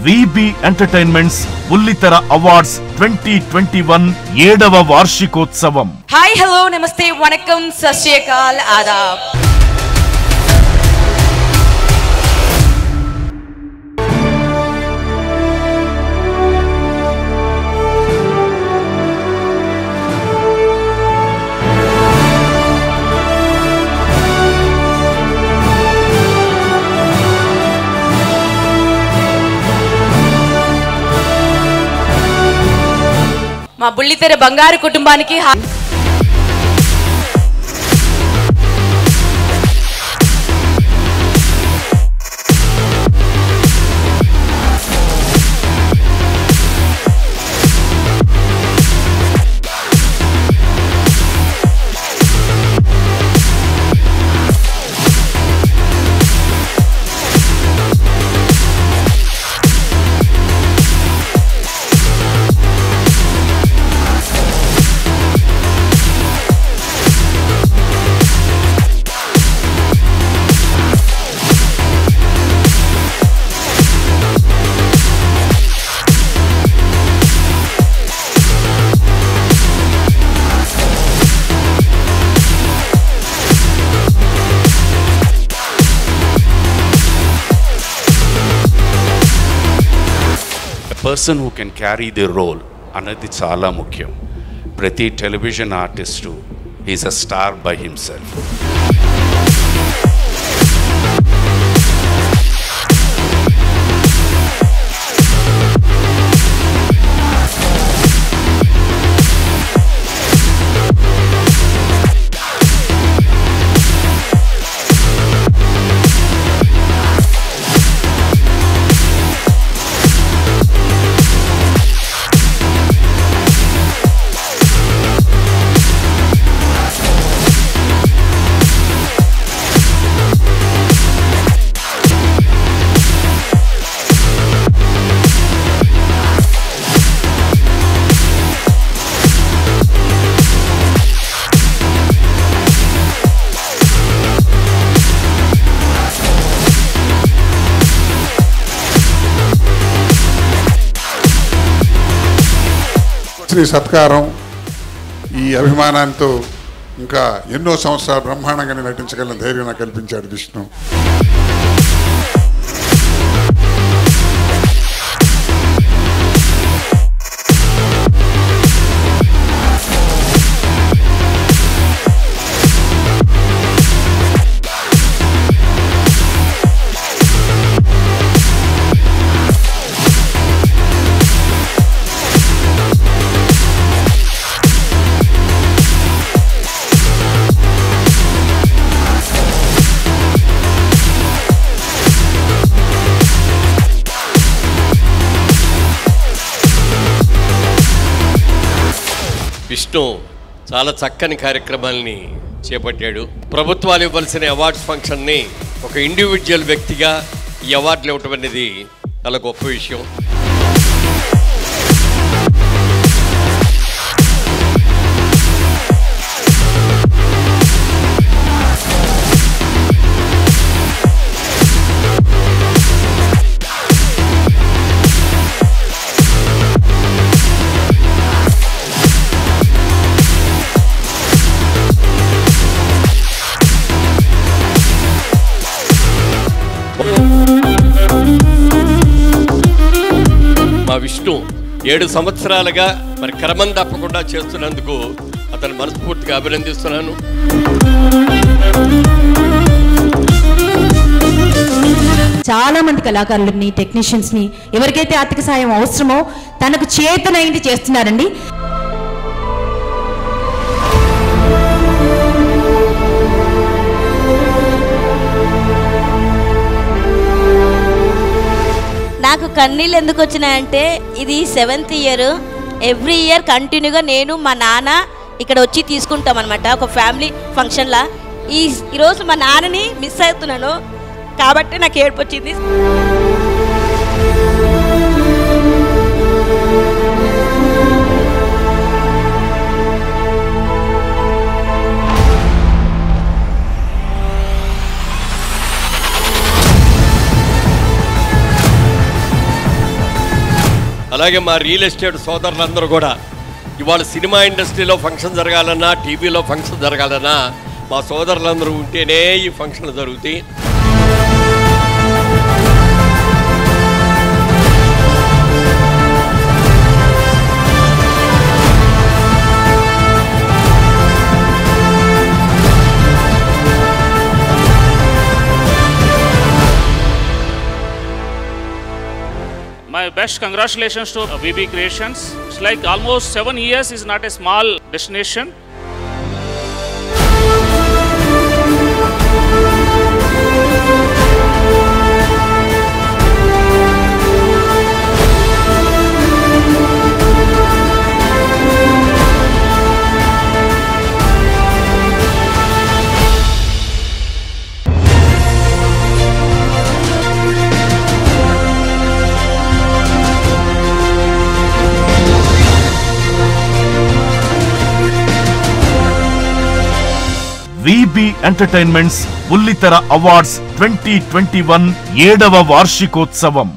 VB Entertainments బుల్లితెర Awards 2021 7వ వార్షికోత్సవం. హాయ్ హలో నమస్తే వనకం సత్ శ్రీ అకాల్ ఆదాబ్. మా బుల్లితెర బంగారు కుటుంబానికి person who can carry the role anadi chaala mukyam. Prati television artist is a star by himself. Shri సత్కారం ఈ అభిమానంతో ఇంకా ఎన్నో సంవత్సరాలు బ్రహ్మాండంగానే నటించగల ధైర్యం నాకు కల్పించాడు విష్ణు. విష్ణు చాలా చక్కని కార్యక్రమాలని చేపట్టాడు. ప్రభుత్వాలు ఇవ్వాల్సిన అవార్డ్స్ ఫంక్షన్ని ఒక ఇండివిజువల్ వ్యక్తిగా ఈ అవార్డులు ఇవ్వటం అనేది చాలా గొప్ప విషయం. మా విష్ణు 7 సంవత్సరాలుగా మరి క్రమం తప్పకుండా చేస్తున్నందుకు అతను మనస్ఫూర్తిగా అభినందిస్తున్నాను. చాలా మంది కళాకారులని, టెక్నీషియన్స్ని, ఎవరికైతే ఆర్థిక సాయం అవసరమో తనకు చేతనైంది చేస్తున్నారండి. నాకు కన్నీళ్ళు ఎందుకు వచ్చినాయంటే ఇది 7th ఇయర్. ఎవ్రీ ఇయర్ కంటిన్యూగా నేను మా నాన్న ఇక్కడ వచ్చి తీసుకుంటాం అనమాట, ఒక ఫ్యామిలీ ఫంక్షన్లా. ఈరోజు మా నాన్నని మిస్ అవుతున్నాను కాబట్టి నాకు ఏడుపు వచ్చింది. అలాగే మా రియల్ ఎస్టేట్ సోదరులందరూ కూడా ఇవాళ సినిమా ఇండస్ట్రీలో ఫంక్షన్ జరగాలన్నా, టీవీలో ఫంక్షన్ జరగాలన్నా మా సోదరులందరూ ఉంటేనే ఈ ఫంక్షన్లు జరుగుతాయి. My best congratulations to VB Creations. It's like almost 7 years is not a small destination. VB Entertainments బుల్లితెర అవార్డ్స్ 2021 7వ వార్షికోత్సవం.